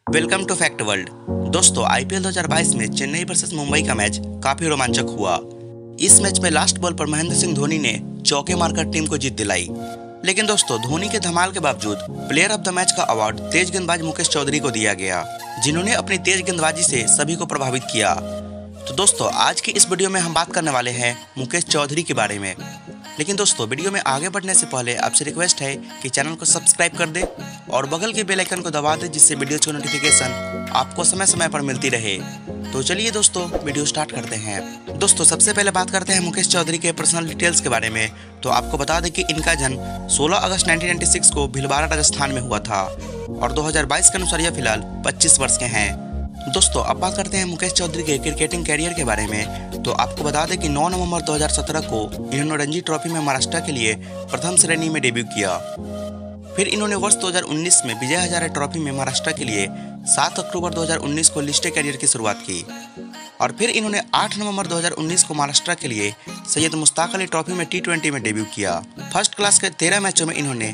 Welcome to fact world. दोस्तों, IPL 2022 में Chennai versus Mumbai का मैच काफी रोमांचक हुआ। इस मैच में लास्ट बॉल पर महेंद्र सिंह धोनी ने चौके मारकर टीम को जीत दिलाई। लेकिन दोस्तों, धोनी के धमाल के बावजूद प्लेयर ऑफ द मैच का अवार्ड तेज गेंदबाज मुकेश चौधरी को दिया गया, जिन्होंने अपनी तेज गेंदबाजी से सभी को प्रभावित किया। तो दोस्तों, आज की इस वीडियो में हम बात करने वाले हैं मुकेश चौधरी के बारे में। लेकिन दोस्तों, वीडियो में आगे बढ़ने से पहले आपसे रिक्वेस्ट है कि चैनल को सब्सक्राइब कर दे और बगल के बेल आइकन को दबा दे, जिससे वीडियो की नोटिफिकेशन आपको समय समय पर मिलती रहे। तो चलिए दोस्तों, वीडियो स्टार्ट करते हैं। दोस्तों, सबसे पहले बात करते हैं मुकेश चौधरी के पर्सनल डिटेल्स के बारे में। तो आपको बता दें कि इनका जन्म 16 अगस्त 1996 को भीलवाड़ा राजस्थान में हुआ था और 2022 के अनुसार यह फिलहाल 25 वर्ष के हैं। दोस्तों, अब बात करते हैं मुकेश चौधरी के क्रिकेटिंग कैरियर के बारे में। तो आपको बता दें कि 9 नवंबर 2017 को इन्होंने रणजी ट्रॉफी में महाराष्ट्र के लिए प्रथम श्रेणी में डेब्यू किया। फिर इन्होंने वर्ष 2019 में विजय हजारे ट्रॉफी में महाराष्ट्र के लिए 7 अक्टूबर 2019 को लिस्टेड कैरियर की शुरुआत की और फिर इन्होंने 8 नवंबर 2019 को महाराष्ट्र के लिए सैयद मुश्ताक अली ट्रॉफी में T20 में डेब्यू किया। फर्स्ट क्लास के 13 मैचों में इन्होंने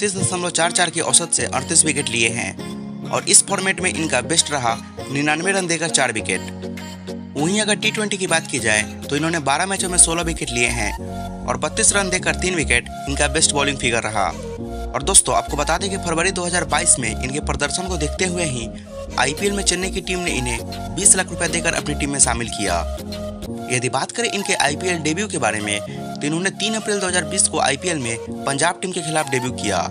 33.44 की औसत से 38 विकेट लिए हैं और इस फॉर्मेट में इनका बेस्ट रहा 99 रन देकर 4 विकेट। वहीं अगर T20 की बात की जाए तो इन्होंने 12 मैचों में 16 विकेट लिए हैं और 32 रन देकर 3 विकेट इनका बेस्ट बॉलिंग फिगर रहा। और दोस्तों, आपको बता दें कि फरवरी 2022 में इनके प्रदर्शन को देखते हुए ही आईपीएल में चेन्नई की टीम ने इन्हें 20 लाख रुपए देकर अपनी टीम में शामिल किया। यदि बात करें इनके आईपीएल डेब्यू के बारे में तो इन्होंने 3 अप्रैल 2020 को आईपीएल में पंजाब टीम के खिलाफ डेब्यू किया।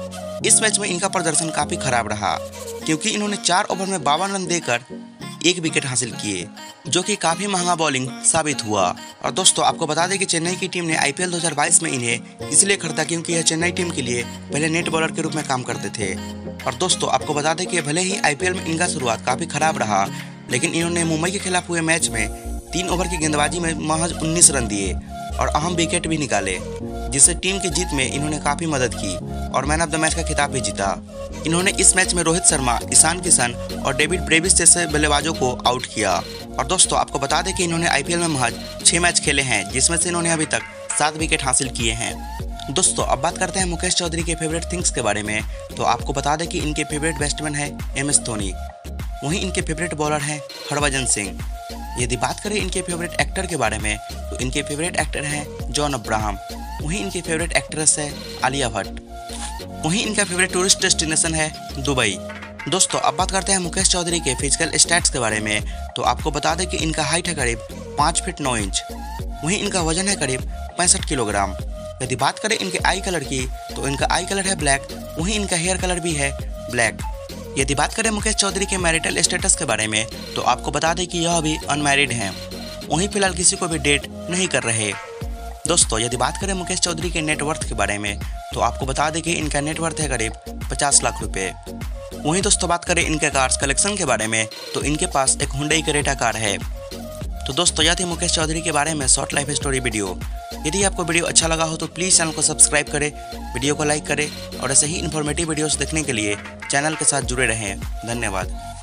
इस मैच में इनका प्रदर्शन काफी खराब रहा क्योंकि इन्होंने 4 ओवर में 52 रन देकर 1 विकेट हासिल किए, जो कि काफी महंगा बॉलिंग साबित हुआ। और दोस्तों, आपको बता दें कि चेन्नई की टीम ने आईपीएल 2022 में इन्हें इसलिए खरीदा क्योंकि यह चेन्नई टीम के लिए पहले नेट बॉलर के रूप में काम करते थे। और दोस्तों, आपको बता दें कि भले ही आईपीएल में इनका शुरुआत काफी खराब रहा, लेकिन इन्होंने मुंबई के खिलाफ हुए मैच में 3 ओवर की गेंदबाजी में महज 19 रन दिए और अहम विकेट भी निकाले, जिससे टीम की जीत में इन्होंने काफी मदद की और मैन ऑफ द मैच का खिताब भी जीता। इन्होंने इस मैच में रोहित शर्मा, ईशान किशन और डेविड ब्रेविस जैसे बल्लेबाजों को आउट किया। और दोस्तों, आपको बता दें कि इन्होंने आईपीएल में महज 6 मैच खेले हैं, जिसमें से इन्होंने अभी तक 7 विकेट हासिल किए हैं। दोस्तों, अब बात करते हैं मुकेश चौधरी के फेवरेट थिंग्स के बारे में। तो आपको बता दें कि इनके फेवरेट बैट्समैन है MS धोनी, वहीं इनके फेवरेट बॉलर हैं हरभजन सिंह। यदि बात करें इनके फेवरेट एक्टर के बारे में तो इनके फेवरेट एक्टर हैं जॉन अब्राहम, वहीं इनके फेवरेट एक्ट्रेस है आलिया भट्ट, वहीं इनका फेवरेट टूरिस्ट डेस्टिनेशन है दुबई। दोस्तों, अब बात करते हैं मुकेश चौधरी के फिजिकल स्टैट्स के बारे में। तो आपको बता दें कि इनका हाइट है करीब 5 फीट 9 इंच, वहीं इनका वजन है करीब 65 किलोग्राम। यदि बात करें इनके आई कलर की तो इनका आई कलर है ब्लैक, वहीं इनका हेयर कलर भी है ब्लैक। यदि बात करें मुकेश चौधरी के मैरिटल स्टेटस के बारे में तो आपको बता दें कि यह अभी अनमैरिड हैं, वहीं फिलहाल किसी को भी डेट नहीं कर रहे। दोस्तों, यदि बात करें मुकेश चौधरी के नेटवर्थ के बारे में तो आपको बता दें कि इनका नेटवर्थ है करीब 50 लाख रुपए। वहीं दोस्तों, बात करें इनके कार्स कलेक्शन के बारे में तो इनके पास एक हुंडई क्रेटा कार है। तो दोस्तों, यह थी मुकेश चौधरी के बारे में शॉर्ट लाइफ स्टोरी वीडियो। यदि आपको वीडियो अच्छा लगा हो तो प्लीज़ चैनल को सब्सक्राइब करें, वीडियो को लाइक करें और ऐसे ही इन्फॉर्मेटिव वीडियोस देखने के लिए चैनल के साथ जुड़े रहें। धन्यवाद।